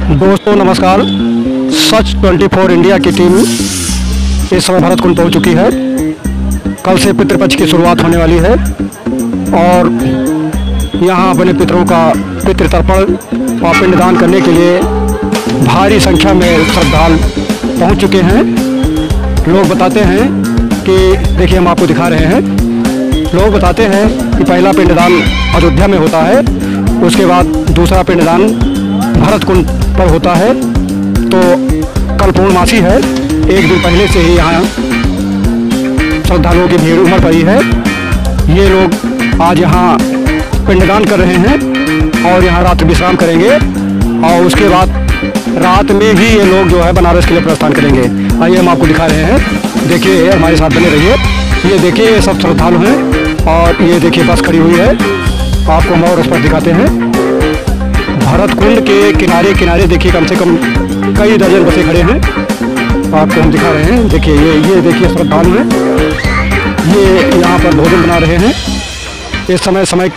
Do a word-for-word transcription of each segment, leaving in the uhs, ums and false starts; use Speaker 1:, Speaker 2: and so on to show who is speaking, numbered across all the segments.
Speaker 1: दोस्तों नमस्कार। सच चौबीस इंडिया की टीम इस समय भरत कुंड पहुंच चुकी है। कल से पितृपक्ष की शुरुआत होने वाली है और यहां अपने पितरों का पितृतर्पण और पिंडदान करने के लिए भारी संख्या में श्रद्धालु पहुंच चुके हैं। लोग बताते हैं कि देखिए, हम आपको दिखा रहे हैं, लोग बताते हैं कि पहला पिंडदान अयोध्या में होता है, उसके बाद दूसरा पिंडदान भरत कुंड पर होता है। तो कल पूर्णमासी है, एक दिन पहले से ही यहाँ श्रद्धालुओं की भीड़ उमड़ पड़ी है। ये लोग आज यहाँ पिंडदान कर रहे हैं और यहाँ रात विश्राम करेंगे और उसके बाद रात में ही ये लोग जो है बनारस के लिए प्रस्थान करेंगे। आइए हम आपको दिखा रहे हैं, देखिए हमारे साथ बने रहिए। ये देखिए, ये सब श्रद्धालु हैं और ये देखिए बस खड़ी हुई है। आपको हम और उस पर दिखाते हैं। भरत कुंड के किनारे किनारे देखिए कम से कम कई दर्जन बसें खड़े हैं, आपको हम दिखा रहे हैं। देखिए ये ये देखिए श्रद्धालु हैं, ये यहाँ पर भोजन बना रहे हैं। इस समय समय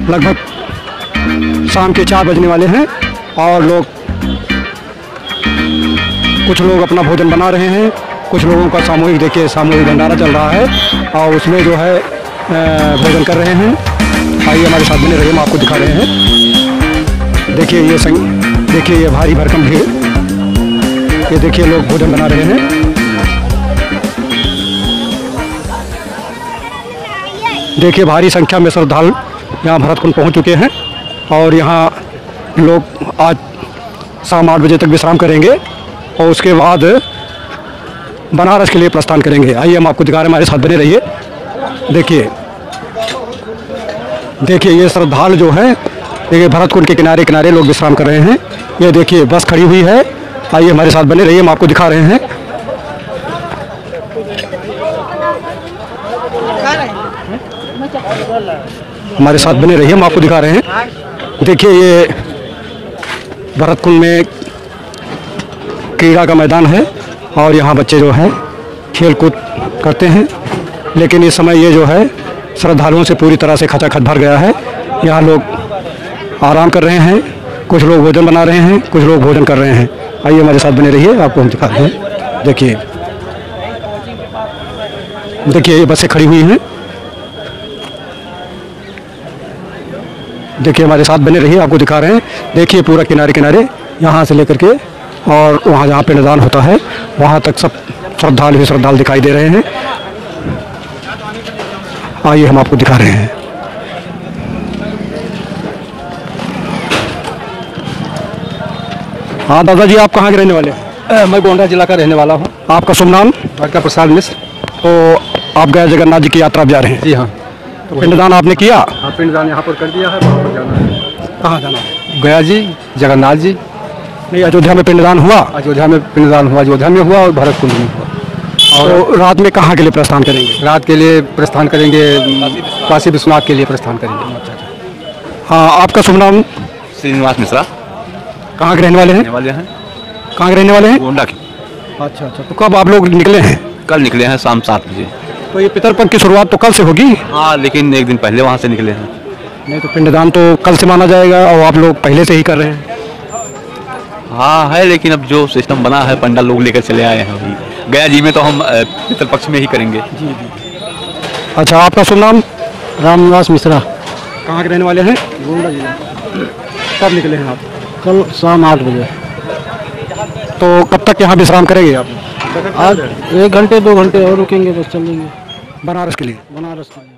Speaker 1: लगभग शाम के चार बजने वाले हैं और लोग कुछ लोग अपना भोजन बना रहे हैं, कुछ लोगों का सामूहिक देखिए सामूहिक भंडारा चल रहा है और उसमें जो है भोजन कर रहे हैं। आइए हमारे साथ बने रहिए, हम आपको दिखा रहे हैं। देखिए ये संग देखिए ये भारी भरकम भीड़, ये देखिए लोग भोजन बना रहे हैं। देखिए भारी संख्या में श्रद्धालु यहाँ भरत कुंड पहुँच चुके हैं और यहाँ लोग आज शाम आठ बजे तक विश्राम करेंगे और उसके बाद बनारस के लिए प्रस्थान करेंगे। आइए हम आपको दिखा रहे हैं, हमारे साथ बने रहिए। देखिए देखिए ये श्रद्धालु जो है, देखिए भरत कुंड के किनारे किनारे लोग विश्राम कर रहे हैं। ये देखिए बस खड़ी हुई है। आइए हमारे साथ बने रहिए, हम आपको दिखा रहे हैं। हमारे साथ बने रहिए, हम आपको दिखा रहे हैं। देखिए ये भरत कुंड में क्रीड़ा का मैदान है और यहाँ बच्चे जो है खेल कूद करते हैं, लेकिन इस समय ये जो है श्रद्धालुओं से पूरी तरह से खचाखच भर गया है। यहाँ लोग आराम कर रहे हैं, कुछ लोग भोजन बना रहे हैं, कुछ लोग भोजन कर रहे हैं। आइए हमारे साथ बने रहिए, आपको हम दिखाते हैं। देखिए देखिए ये बसें खड़ी हुई हैं। देखिए हमारे साथ बने रहिए, आपको दिखा रहे हैं। देखिए पूरा किनारे किनारे यहाँ से लेकर के और वहाँ जहाँ पिंडदान होता है वहाँ तक सब श्रद्धालु ही श्रद्धालु दिखाई दे रहे हैं। आइए हम आपको दिखा रहे हैं। हाँ दादाजी, आप कहाँ के रहने वाले हैं?
Speaker 2: मैं गोंडा जिला का रहने वाला हूँ।
Speaker 1: आपका शुभ नाम?
Speaker 2: का प्रसाद मिश्र।
Speaker 1: तो आप गए जगन्नाथ जी की यात्रा जा रहे हैं?
Speaker 2: जी हाँ।
Speaker 1: तो पिंडदान आपने किया?
Speaker 2: हाँ, पिंडदान यहाँ पर कर दिया है। वहाँ पर जाना है।
Speaker 1: कहाँ जाना है?
Speaker 2: गया जी, जगन्नाथ जी।
Speaker 1: नहीं, अयोध्या में पिंडदान हुआ?
Speaker 2: अयोध्या में पिंडदान हुआ, अयोध्या में हुआ और भरत कुंड में हुआ।
Speaker 1: और तो रात में कहाँ के लिए प्रस्थान करेंगे?
Speaker 2: रात के लिए प्रस्थान करेंगे, काशी विश्वनाथ के लिए प्रस्थान करेंगे।
Speaker 1: हाँ, आपका शुभ नाम?
Speaker 3: श्रीनिवास मिश्रा।
Speaker 1: कहाँ के रहने वाले हैं?
Speaker 3: रहने वाले हैं
Speaker 1: कहाँ के रहने वाले हैं?
Speaker 3: गोंडा के।
Speaker 1: अच्छा अच्छा। तो कब आप लोग निकले हैं?
Speaker 3: कल निकले हैं शाम सात बजे।
Speaker 1: तो ये पितरपक्ष की शुरुआत तो कल से होगी?
Speaker 3: हाँ, लेकिन एक दिन पहले वहाँ से निकले हैं।
Speaker 1: नहीं तो पिंडदान तो कल से माना जाएगा और आप लोग पहले से ही कर रहे हैं।
Speaker 3: हाँ है, लेकिन अब जो सिस्टम बना है पंडाल लोग लेकर चले आए हैं। अभी गया जी में तो हम पितरपक्ष में ही करेंगे।
Speaker 1: जी जी। अच्छा, आपका शुभ नाम?
Speaker 2: रामनिवास मिश्रा।
Speaker 1: कहाँ के रहने वाले हैं?
Speaker 2: गोंडा जिला।
Speaker 1: कब निकले हैं आप?
Speaker 2: कल शाम आठ बजे।
Speaker 1: तो कब तक यहाँ विश्राम करेंगे आप?
Speaker 2: आज एक घंटे दो घंटे और रुकेंगे, बस चलेंगे
Speaker 1: बनारस के लिए?
Speaker 2: बनारस के लिए।